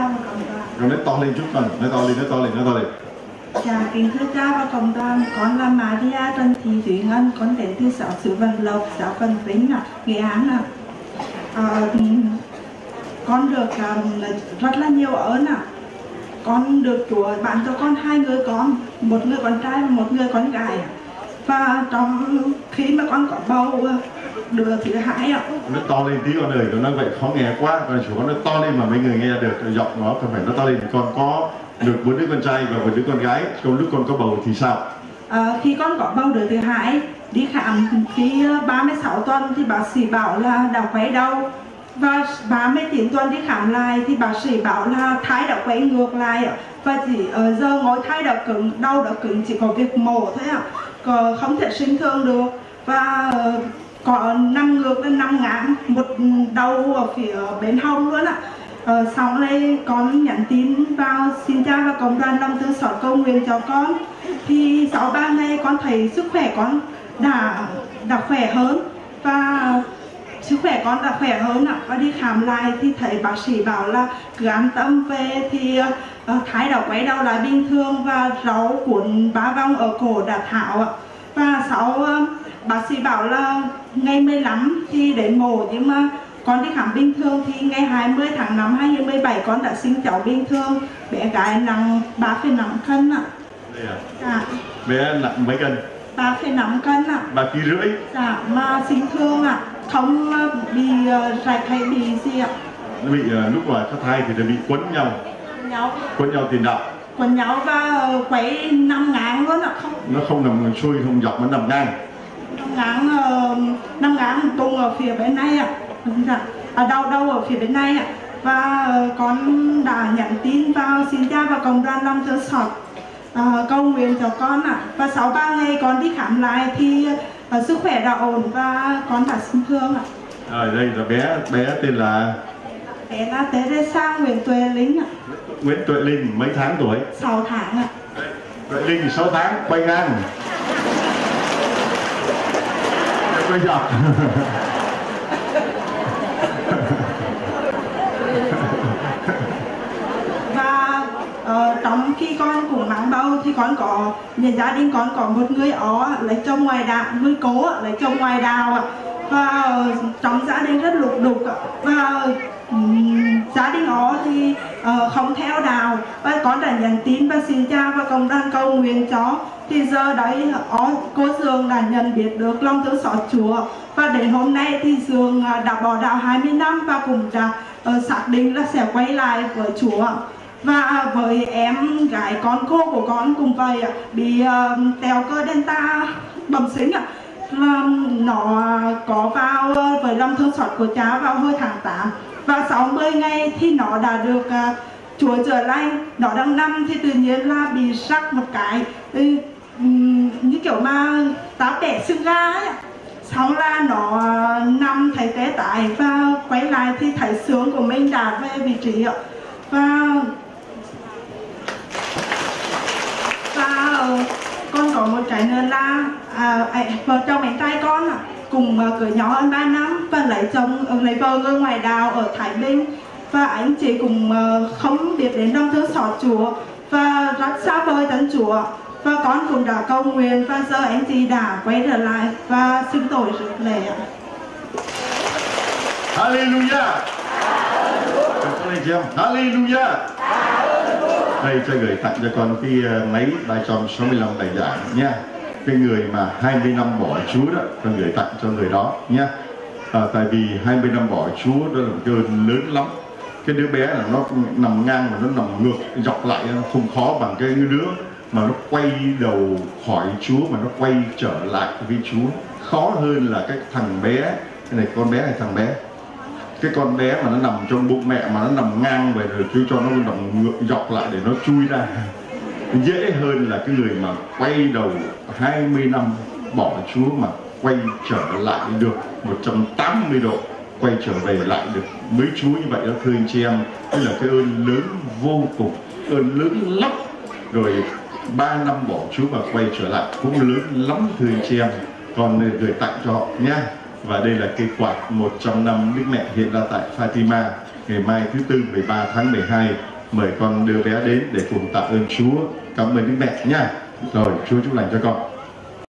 và cộng đoàn. Rồi nói to lên chút con, nói to lên. Dạ, kính thưa cha và cộng đoàn, con là Maria Trần Thị Thúy Ngân, con đến từ xã Xứ Vân Lộc, xã Vân Vĩnh, Nghệ An. Con được rất là nhiều ơn con được Chúa ban cho con 2 người con, một người con trai và một người con gái. Và trong khi mà con có bầu đứa thứ 2 Nó to lên tí con ơi, nó nói vậy khó nghe quá. Con chủ con nó to lên mà mấy người nghe được, giọng nó cần phải nó to lên. Con có được 4 đứa con trai và 1 đứa con gái. Còn lúc con có bầu thì sao? Khi con có bầu đứa thứ 2, đi khám khi 36 tuần thì bác sĩ bảo là đã quấy đau. Và 39 tuần đi khám lại thì bác sĩ bảo là thai đã quay ngược lại và chỉ giờ ngôi thai đã cứng, đau đã cứng, chỉ có việc mổ thôi không thể sinh thương được. Và có nằm ngược lên 5 ngán, một đau ở phía bên hông luôn xong đây con nhắn tin vào xin cha và cộng đoàn lòng thương xót cầu nguyện cho con. Thì sau 3 ngày con thấy sức khỏe con đã khỏe hơn và sức khỏe con đã khỏe hơn và đi khám lại thì thấy bác sĩ bảo là cứ an tâm về thì thái đã quay đầu lại bình thường và rau cuốn 3 vòng ở cổ đã tháo và sau bác sĩ bảo là ngày 15 thì đến mổ, nhưng mà con đi khám bình thường thì ngày 20 tháng 5 2017 con đã sinh cháu bình thường, bé gái nặng 3,5 cân Dạ. Bé nặng mấy cân? 3,5 cân 3,5 kg. Dạ, mà sinh thương không bị rạch hay bị gì Nó bị lúc mà có thai thì nó bị quấn nhau tiền đạo. Quấn nhau và quấy 5 ngán luôn không. Nó không nằm xuôi không dọc, nó nằm ngang. 5 ngán tung ở phía bên này đâu ở phía bên này và con đã nhắn tin vào xin cha và cộng đoàn lòng thương xót cầu nguyện cho con và sau 3 ngày con đi khám lại thì sức khỏe đã ổn và con đã sinh thương Rồi đây là bé tên là Teresa Nguyễn Tuệ Linh Nguyễn Tuệ Linh mấy tháng tuổi? 6 tháng Tuệ Linh 6 tháng quay ngang quay dọc. Và trong khi con cũng mang bầu thì con có gia đình con có một người ó lấy chồng ngoài đảo, người cố lấy chồng ngoài đảo và trong gia đình rất lục đục và gia đình ó thì không theo đạo và con đã nhắn tin và xin cha và cộng đoàn cầu nguyện cho thì giờ đấy cô Dương đã nhận biết được lòng thương xót Chúa và đến hôm nay thì Dương đã bỏ đạo 20 năm và cũng đã xác định là sẽ quay lại với Chúa. Và với em gái con cô của con cũng vậy bị teo cơ delta bẩm sinh nó có vào với lòng thương xót của cha vào hồi tháng 8 và 60 ngày thì nó đã được Chúa chữa lành. Nó đang nằm thì tự nhiên là bị rắc một cái như kiểu mà táo đẻ xương gà ấy. Xong là nó nằm thấy té tái và quay lại thì thấy xương của mình đã về vị trí và con có một cái nữa là vợ chồng anh trai con cùng cưới nhau hơn 3 năm và lấy vợ người ngoài đảo ở Thái Bình và anh chị cũng không biết đến lòng thương xót Chúa và rất xa vời chân Chúa và con cũng đã cầu nguyện và giờ anh chị đã quay trở lại và xưng tội rước lễ. Hallelujah. Hallelujah. Đây cho gửi tặng cho con cái máy 365 bài giảng nha. Cái người mà 20 năm bỏ Chúa đó, con gửi tặng cho người đó nha. Tại vì 20 năm bỏ Chúa đó là một cái ơn lớn lắm. Cái đứa bé là nó nằm ngang mà nó nằm ngược dọc lại, nó không khó bằng cái đứa mà nó quay đầu khỏi Chúa mà nó quay trở lại với Chúa. Khó hơn là cái thằng bé, cái này con bé hay thằng bé? Cái con bé mà nó nằm trong bụng mẹ mà nó nằm ngang về rồi kêu cho nó nằm ngược dọc lại để nó chui ra. Dễ hơn là cái người mà quay đầu 20 năm bỏ Chúa mà quay trở lại được 180 độ, quay trở về lại được với Chúa như vậy đó thưa anh chị em. Đây là cái ơn lớn vô cùng, ơn lớn lắm. Rồi 3 năm bỏ Chúa và quay trở lại cũng lớn lắm thưa anh chị em. Còn gửi tặng cho họ nha. Và đây là cây quạt 100 năm Đức Mẹ hiện ra tại Fatima ngày mai thứ Tư 13 tháng 12 Mời con đưa bé đến để cùng tạ ơn Chúa. Cảm ơn Đức Mẹ nha. Rồi Chúa chúc lành cho con.